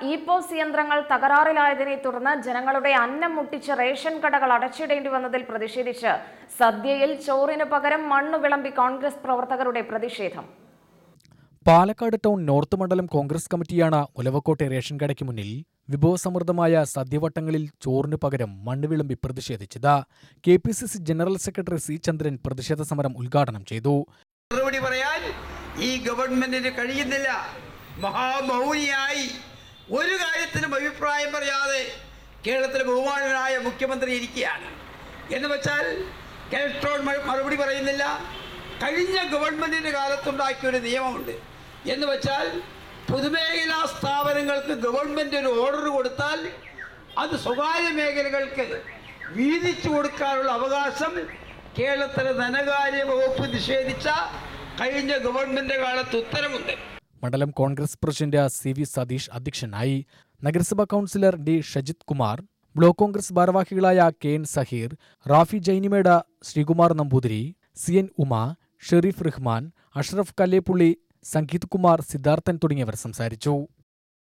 E-PoS യന്ത്രങ്ങൾ തകരാറിലായതിനെ തുടർന്ന് ജനങ്ങളുടെ അന്നം മുട്ടിച്ച് റേഷൻ കടകൾ അടച്ചിടേണ്ടി വന്നതിൽ പ്രതിഷേധിച്ച് സദ്യയിൽ ചോറിനു പകരം മണ്ണ് വിളമ്പി കോൺഗ്രസ് പ്രവർത്തകരുടെ പ്രതിഷേധം. പാലക്കാട് ടൗൺ നോർത്ത് മണ്ഡലം കോൺഗ്രസ് കമ്മിറ്റിയാണ് ഒലവക്കോട്ടെ റേഷൻ കടയ്ക്ക് മുന്നിൽ വിഭവസമൃദ്ധമായ സദ്യവട്ടങ്ങളിൽ ചോറിനു പകരം മണ്ണ് വിളമ്പി പ്രതിഷേധിച്ചത്. KPCC general secretary C. Chandran പ്രതിഷേധ സമരം ഉദ്ഘാടനം ചെയ്തു. മറുപടി പറയാൻ ഈ ഗവൺമെന്റിന് കഴിയുന്നില്ല. മഹാമൗനിയായി ഒരു കാര്യത്തിനും അഭിപ്രായം പറയാതെ കേരളത്തിലെ ബഹുമാനനായ മുഖ്യമന്ത്രി ഇരിക്കുകയാണ് എന്ന് വെച്ചാൽ ഇലക്ട്രോൺ മറുപടി പറയുന്നില്ല. കഴിഞ്ഞ ഗവൺമെന്റിന്റെ കാലത്തുണ്ടാക്കിയ ഒരു നിയമമുണ്ട് എന്ന് വെച്ചാൽ പൊതുമേഖലാ സ്ഥാപനങ്ങൾക്ക് ഗവൺമെന്റ് ഒരു ഓർഡർ കൊടുത്താൽ അത് സ്വകാര്യ മേഖലകൾക്ക് വീതിച്ചു കൊടുക്കാനുള്ള അവകാശം കേരളത്തിലെ ധനകാര്യ വകുപ്പ് നിഷേധിച്ച കഴിഞ്ഞ ഗവൺമെന്റ് കാലത്ത് ഉത്തരവുണ്ട്. മണ്ഡലം കോൺഗ്രസ് പ്രസിഡന്റ് CV സതീഷ് അധ്യക്ഷനായി. നഗരസഭാ councillor D. Shajith Kumar, block Congress ഭാരവാഹികളായ KN സഹീർ, റാഫി ജൈനിമേട, ശ്രീകുമാർ നമ്പൂതിരി, CN ഉമ, ഷെരീഫ് റഹ്മാൻ, അഷ്റഫ് കല്ലേപ്പുള്ളി, സംഗീത് കുമാർ, സിദ്ധാർത്ഥൻ തുടങ്ങിയവർ സംസാരിച്ചു.